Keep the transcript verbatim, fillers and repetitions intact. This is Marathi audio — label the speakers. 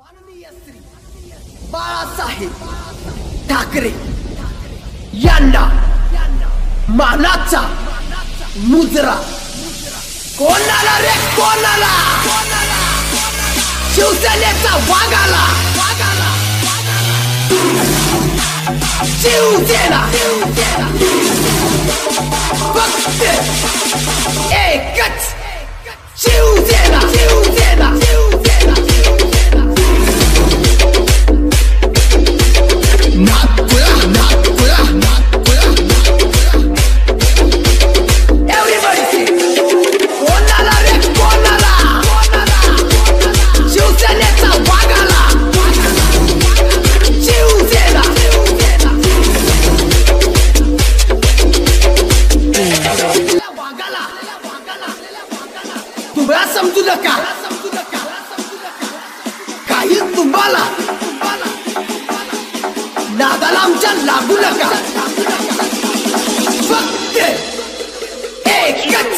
Speaker 1: बाळासाहेब ठाकरे यांना मानाचा मुजरा कोणाला रे कोणाला शिवसेनेचा वाघाला शिवसेना फक्त एकच शिवसेना शिवसेना शिवसेना नागपुरा नागपुरा नागपुरा एव्हरीबडी कोणाला रे कोणाला शिवसेनेचा वाघाला शिवसेना वाघाला तुम्हाला समजू नका काही तुम्हाला नादाला आमच्या लागू नका फक्त एकच